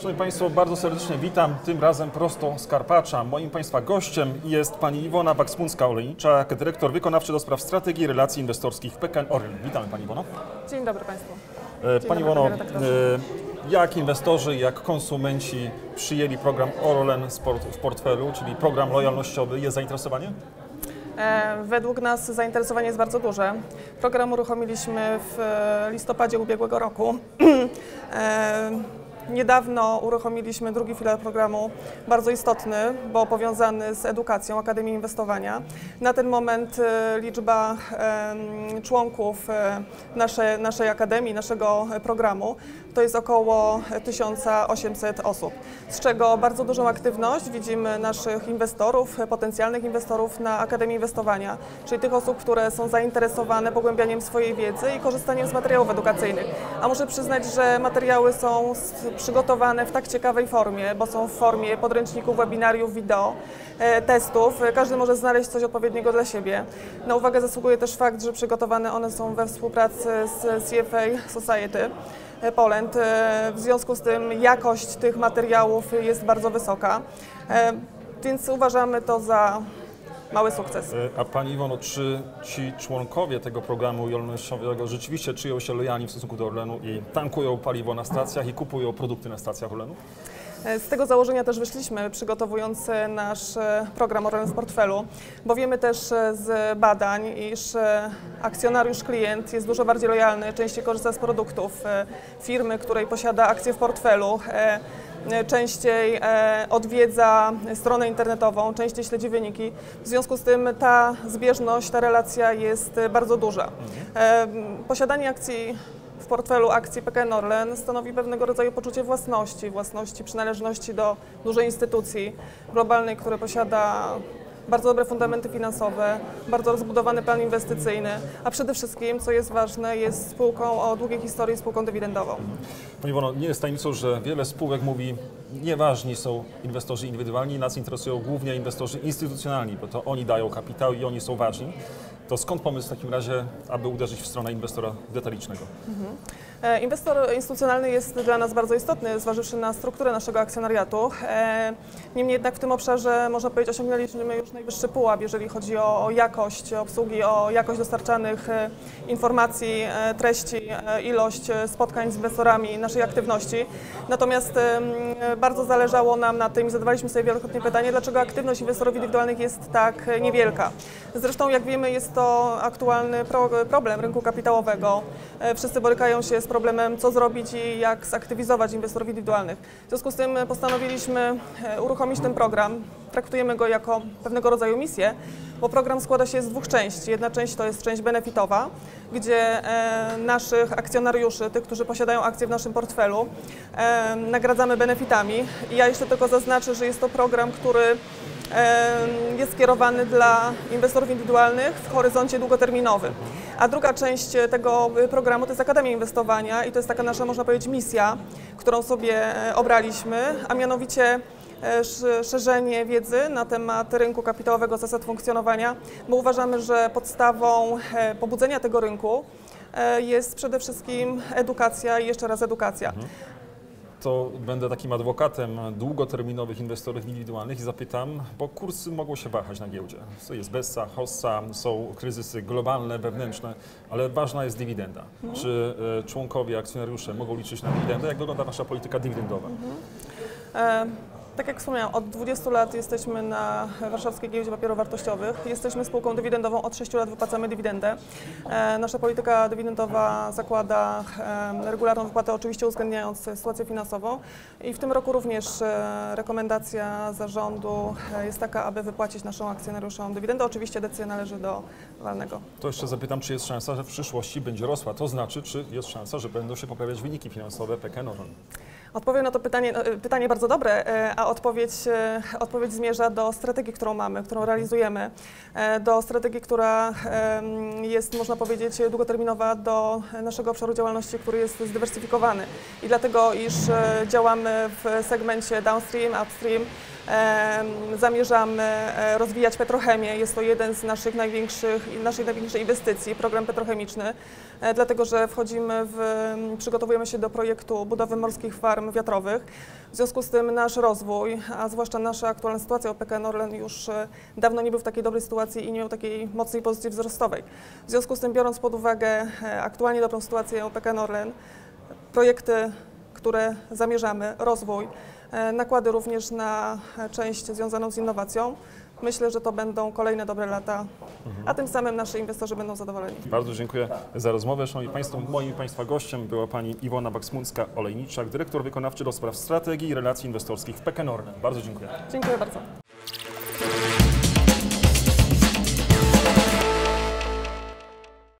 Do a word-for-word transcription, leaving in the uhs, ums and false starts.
Szanowni Państwo, bardzo serdecznie witam, tym razem prosto z Karpacza. Moim Państwa gościem jest Pani Iwona Wakspunska-Olejniczak, dyrektor wykonawczy do spraw strategii i relacji inwestorskich w P K N Orlen. Witamy Pani Iwono. Dzień dobry Państwu. Dzień Pani Iwono, jak inwestorzy, jak konsumenci przyjęli program Orlen w portfelu, czyli program lojalnościowy, jest zainteresowanie? Według nas zainteresowanie jest bardzo duże. Program uruchomiliśmy w listopadzie ubiegłego roku. Niedawno uruchomiliśmy drugi filar programu, bardzo istotny, bo powiązany z edukacją Akademii Inwestowania. Na ten moment liczba członków naszej, naszej Akademii, naszego programu to jest około tysiąc osiemset osób, z czego bardzo dużą aktywność widzimy naszych inwestorów, potencjalnych inwestorów na Akademii Inwestowania, czyli tych osób, które są zainteresowane pogłębianiem swojej wiedzy i korzystaniem z materiałów edukacyjnych. A muszę przyznać, że materiały są przygotowane w tak ciekawej formie, bo są w formie podręczników, webinariów, wideo, testów. Każdy może znaleźć coś odpowiedniego dla siebie. Na uwagę zasługuje też fakt, że przygotowane one są we współpracy z C F A Society Poland. W związku z tym jakość tych materiałów jest bardzo wysoka, więc uważamy to za mały sukces. A Pani Iwono, czy ci członkowie tego programu lojalnościowego rzeczywiście czują się lojalni w stosunku do Orlenu i tankują paliwo na stacjach i kupują produkty na stacjach Orlenu? Z tego założenia też wyszliśmy, przygotowując nasz program Orlen w portfelu, bo wiemy też z badań, iż akcjonariusz, klient jest dużo bardziej lojalny, częściej korzysta z produktów firmy, której posiada akcje w portfelu, częściej odwiedza stronę internetową, częściej śledzi wyniki. W związku z tym ta zbieżność, ta relacja jest bardzo duża. Posiadanie akcji w portfelu akcji P K N Orlen stanowi pewnego rodzaju poczucie własności, własności przynależności do dużej instytucji globalnej, która posiada bardzo dobre fundamenty finansowe, bardzo rozbudowany plan inwestycyjny, a przede wszystkim, co jest ważne, jest spółką o długiej historii, spółką dywidendową. Pani Iwono, nie jest tajemnicą, że wiele spółek mówi, nieważni są inwestorzy indywidualni, nas interesują głównie inwestorzy instytucjonalni, bo to oni dają kapitał i oni są ważni. To skąd pomysł w takim razie, aby uderzyć w stronę inwestora detalicznego? Mhm. Inwestor instytucjonalny jest dla nas bardzo istotny, zważywszy na strukturę naszego akcjonariatu. Niemniej jednak w tym obszarze, można powiedzieć, osiągnęliśmy już najwyższy pułap, jeżeli chodzi o, o jakość obsługi, o jakość dostarczanych informacji, treści, ilość spotkań z inwestorami, naszej aktywności. Natomiast bardzo zależało nam na tym i zadawaliśmy sobie wielokrotnie pytanie, dlaczego aktywność inwestorów indywidualnych jest tak niewielka. Zresztą, jak wiemy, jest to aktualny pro, problem rynku kapitałowego. Wszyscy borykają się z problemem, co zrobić i jak zaktywizować inwestorów indywidualnych. W związku z tym postanowiliśmy uruchomić ten program. Traktujemy go jako pewnego rodzaju misję, bo program składa się z dwóch części. Jedna część to jest część benefitowa, gdzie naszych akcjonariuszy, tych, którzy posiadają akcje w naszym portfelu, nagradzamy benefitami. I ja jeszcze tylko zaznaczę, że jest to program, który jest skierowany dla inwestorów indywidualnych w horyzoncie długoterminowym. A druga część tego programu to jest Akademia Inwestowania i to jest taka nasza, można powiedzieć, misja, którą sobie obraliśmy, a mianowicie szerzenie wiedzy na temat rynku kapitałowego, zasad funkcjonowania, bo uważamy, że podstawą pobudzenia tego rynku jest przede wszystkim edukacja i jeszcze raz edukacja. Mhm. To będę takim adwokatem długoterminowych inwestorów indywidualnych i zapytam, bo kursy mogą się wahać na giełdzie. Jest Bessa, Hossa, są kryzysy globalne, wewnętrzne, ale ważna jest dywidenda. Mhm. Czy członkowie, akcjonariusze mogą liczyć na dywidendę? Jak wygląda wasza polityka dywidendowa? Mhm. E Tak jak wspomniałam, od dwudziestu lat jesteśmy na warszawskiej giełdzie papierów wartościowych. Jesteśmy spółką dywidendową, od sześciu lat wypłacamy dywidendę. E, nasza polityka dywidendowa zakłada e, regularną wypłatę, oczywiście uwzględniając sytuację finansową. I w tym roku również e, rekomendacja zarządu e, jest taka, aby wypłacić naszym akcjonariuszom dywidendę. Oczywiście decyzja należy do walnego. To jeszcze zapytam, czy jest szansa, że w przyszłości będzie rosła? To znaczy, czy jest szansa, że będą się poprawiać wyniki finansowe P K N Orlen? Odpowiem na to pytanie, pytanie bardzo dobre, a odpowiedź, odpowiedź zmierza do strategii, którą mamy, którą realizujemy, do strategii, która jest, można powiedzieć, długoterminowa do naszego obszaru działalności, który jest zdywersyfikowany. I dlatego, iż działamy w segmencie downstream, upstream, Zamierzamy rozwijać petrochemię. Jest to jeden z naszych największych, naszej największej inwestycji, program petrochemiczny, dlatego że wchodzimy w, przygotowujemy się do projektu budowy morskich farm wiatrowych. W związku z tym nasz rozwój, a zwłaszcza nasza aktualna sytuacja o P K N Orlen już dawno nie był w takiej dobrej sytuacji i nie miał takiej mocnej pozycji wzrostowej. W związku z tym, biorąc pod uwagę aktualnie dobrą sytuację o P K N Orlen, projekty, które zamierzamy, rozwój, nakłady również na część związaną z innowacją, myślę, że to będą kolejne dobre lata, a tym samym nasi inwestorzy będą zadowoleni. Bardzo dziękuję za rozmowę. Szanowni Państwo, moim Państwa gościem była Pani Iwona Baksmuncka-Olejniczak, dyrektor wykonawczy do spraw strategii i relacji inwestorskich w P K N Orlen. Bardzo dziękuję. Dziękuję bardzo.